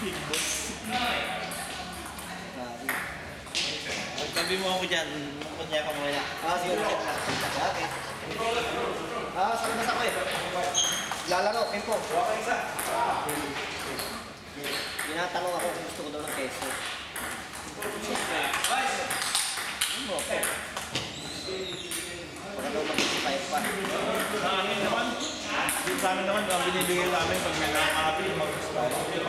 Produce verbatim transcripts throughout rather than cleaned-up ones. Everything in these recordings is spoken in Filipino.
Tabi mo ako dyan. Kunya ka muna. Ah, sige. Okay. Ah, sa labas ako eh. Lalaro, tempo. Okay, isa. Tinatanong ako kung gusto ko daw ng keso. Ano mo ako? Wala daw mag-isipay pa. Sa amin naman, sa amin naman, ang binibigay namin pag may nakakapi, mag-isipay.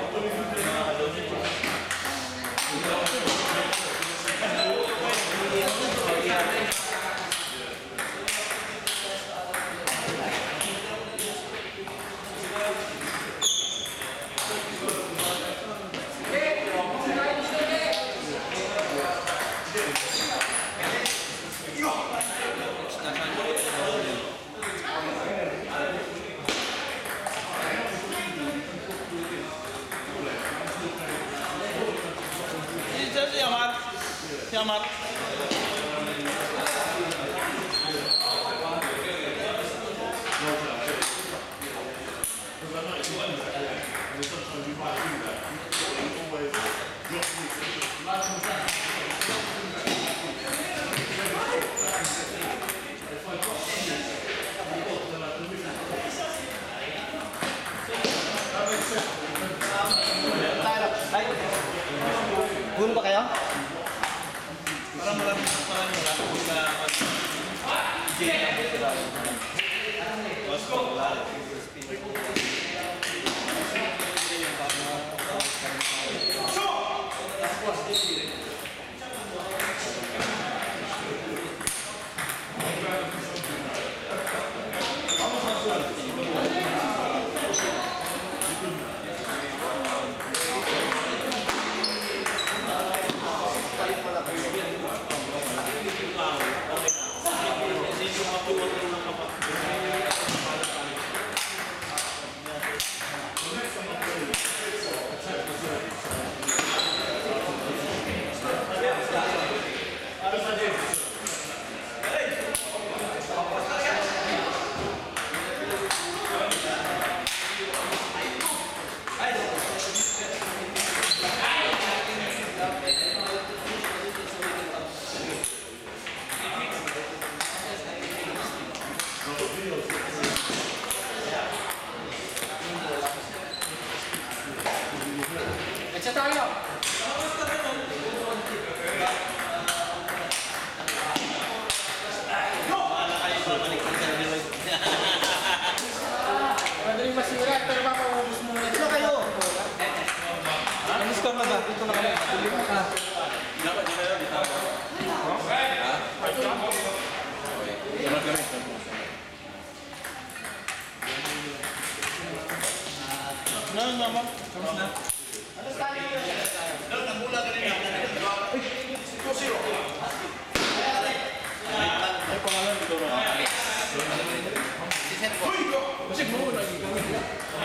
Siamat, siamat. Gulo ba kayo? Parang maraming maraming maraming na J ang sila. Mas wala. Echa tayo! Madaling masira, pero makaubos mo na. Ito kayo! Namiss ka na ba? Dito na kami. Tuloy mo ka. Dapat dito na dito. Ha? Dapat kami. No, no, no. Kamusta na? Ano sa tayo? Ano na mula kanina? two zero. Ay, pangalan dito na. Hoy! Kasi mo na gagawin.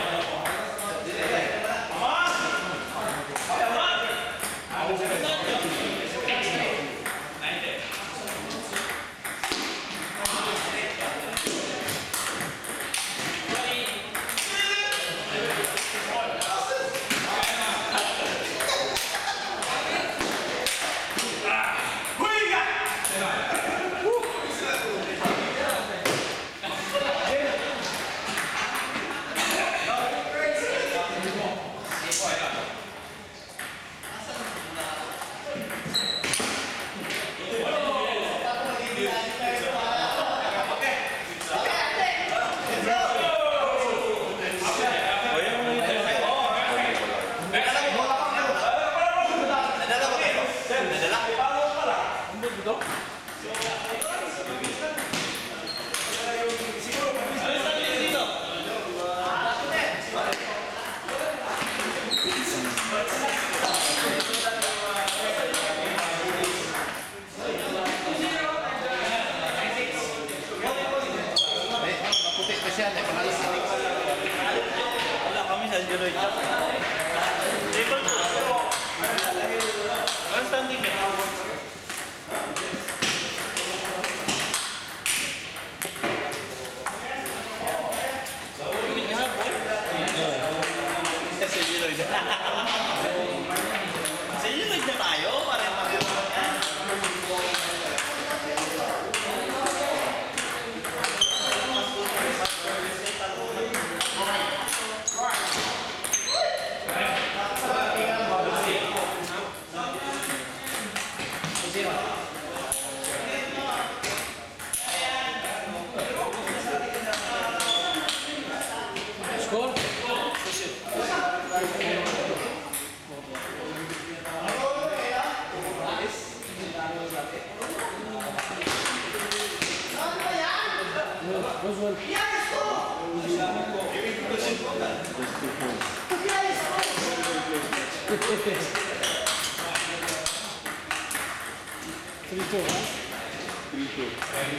Wala kami sa Android. Table two. One standing eh. Sa Android. Score? Close one. Three two, huh? three two.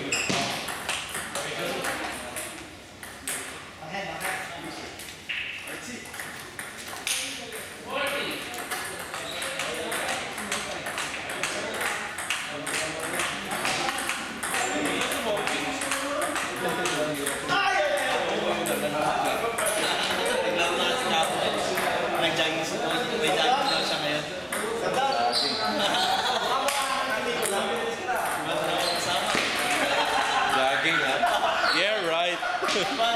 Nag-jogging si Tony. May jogging daw siya ngayon. Jogging, ha? Yeah, right.